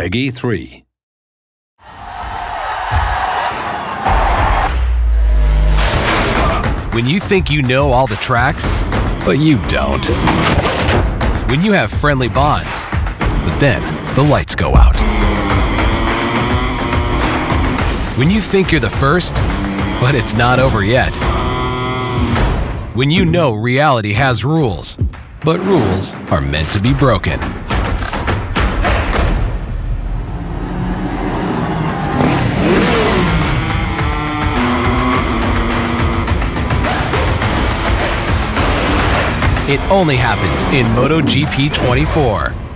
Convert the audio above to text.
Peggy 3. When you think you know all the tracks, but you don't. When you have friendly bonds, but then the lights go out. When you think you're the first, but it's not over yet. When you know reality has rules, but rules are meant to be broken. It only happens in MotoGP 24.